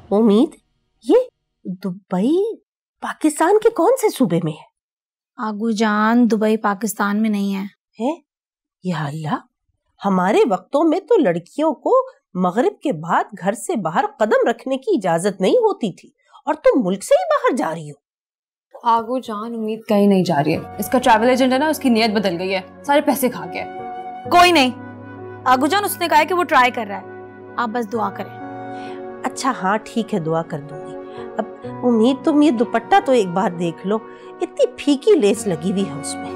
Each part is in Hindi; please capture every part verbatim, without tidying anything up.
उम्मीद, ये दुबई पाकिस्तान के कौन से सूबे में है? आगू जान, दुबई पाकिस्तान में नहीं है। है? या अल्लाह, हमारे वक्तों में तो लड़कियों को मगरिब के बाद घर से बाहर कदम रखने की इजाजत नहीं होती थी, और तुम मुल्क से ही बाहर जा रही हो। आगू जान, उम्मीद कहीं नहीं जा रही है। इसका ट्रैवल एजेंट है ना, उसकी नीयत बदल गई है, सारे पैसे खा गया। कोई नहीं आगू जान, उसने कहा है कि वो ट्राई कर रहा है, आप बस दुआ करें। अच्छा हाँ ठीक है, दुआ कर दूंगी। अब उम्मीद, तुम ये दुपट्टा तो एक बार देख लो, इतनी फीकी लेस लगी हुई है उसमें।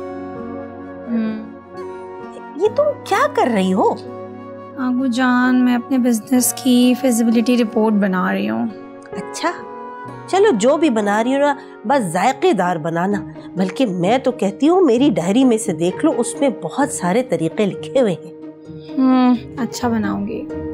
ये तुम क्या कर रही हो? आगू जान, मैं अपने बिजनेस की फिजिबिलिटी रिपोर्ट बना रही हूँ। अच्छा चलो, जो भी बना रही हो ना, बस जायकेदार बनाना। बल्कि मैं तो कहती हूँ मेरी डायरी में से देख लो, उसमें बहुत सारे तरीके लिखे हुए हैं। हम्म अच्छा बनाऊंगी।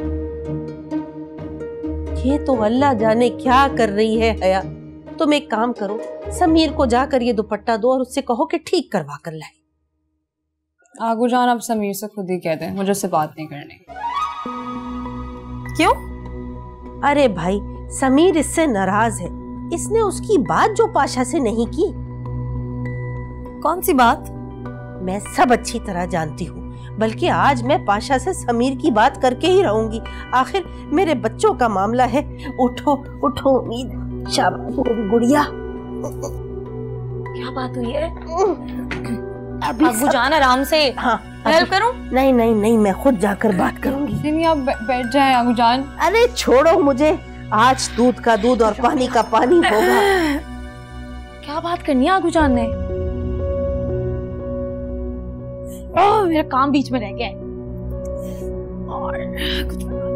ये तो अल्लाह जाने क्या कर रही है हया। तुम एक काम करो, समीर को जाकर ये दुपट्टा दो और उससे कहो कि ठीक करवा कर लाए। आगू जान, आप समीर से खुद ही कह दें, मुझे उससे बात नहीं करनी। क्यों? अरे भाई, समीर इससे नाराज है। इसने उसकी बात जो पाशा से नहीं की। कौन सी बात? मैं सब अच्छी तरह जानती हूँ, बल्कि आज मैं पाशा से समीर की बात करके ही रहूंगी। आखिर मेरे बच्चों का मामला है। उठो उठो उम्मीद, शाबाश मेरी गुड़िया। क्या बात हुई है? आगू जान, आराम से। हाँ, हेल्प करूं? नहीं नहीं नहीं, मैं खुद जाकर बात करूंगी। नहीं, आप बैठ जाएं आगू जान। अरे छोड़ो मुझे, आज दूध का दूध और पानी का पानी होगा। क्या बात करनी है आगू जान ने? ओह, मेरा काम बीच में रह गया है। और कुछ